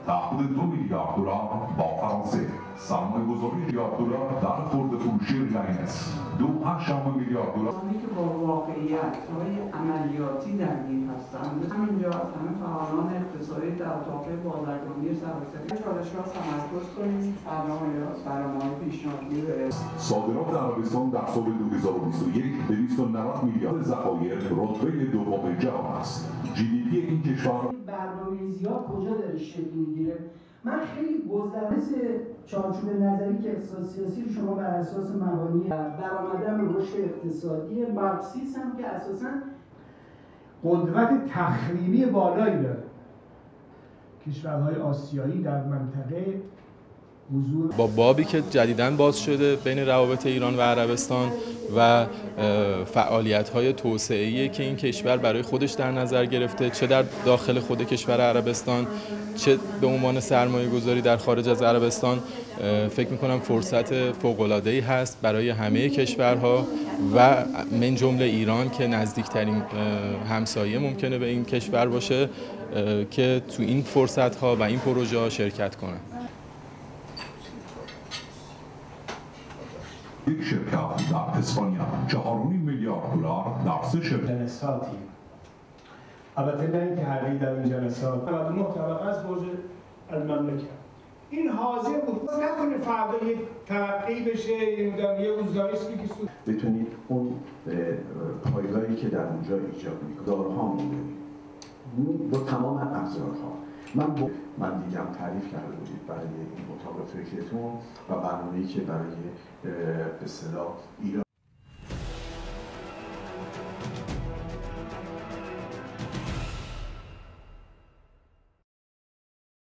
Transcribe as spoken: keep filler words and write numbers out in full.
تعهد دو میلیارد دلار با فرانسه، سرمایه گذاری میلیارد دلار در خرده فروشی ریلاینس، دو اشم میلیارد دلار کسانی که با واقعیت های عملیاتی درگیر هستند. همینجا از همه فعالان اقتصادی در اتاق بازرگانی سراسری چالش‌ها تمرکز کنیم. برنامه‌های پیشنهادی صادرات عربستان در سال دو هزار و بیست و یک دویست و نود میلیارد ذخایر رتبه دوم جهان است. جی دی پی این کشور برنامه‌ریزی‌ها کجا داره شکل می‌گیره؟ من خیلی گذرا چارچوب نظری که اقتصاد سیاسی رو شما بر اساس مبانی درآمدن رشد اقتصادی مارکسیسم هم که اساساً قدرت تخریبی بالایی داره. کشورهای آسیایی در منطقه حضور با بابی که جدیداً باز شده بین روابط ایران و عربستان و فعالیت‌های توسعه‌ای که این کشور برای خودش در نظر گرفته، چه در داخل خود کشور عربستان چه به عنوان سرمایه‌گذاری در خارج از عربستان، فکر می‌کنم فرصت فوق‌العاده‌ای هست برای همه کشورها و من جمله ایران که نزدیکترین همسایه ممکنه به این کشور باشه که تو این فرصت‌ها و این پروژه‌ها شرکت کنه. یک شرکت در اسپانیا چهار و نیم میلیارد دلار در سه شرکت جلساتی. البته نه اینکه هر یک در این جلسات نود و نه طبقه از برج المملکت این حاضر بود نکنه فردا یک ترقی بشه یه روزگاریستی که سود بتونید اون پایگاهی که در اونجا ایجاد میکنه دارها میبینید با تمام ابزارها. من با من دیدم تعریف کرده بودید برای این اتاق فکرتون و برنامه‌ای که برای به اصطلاح ایران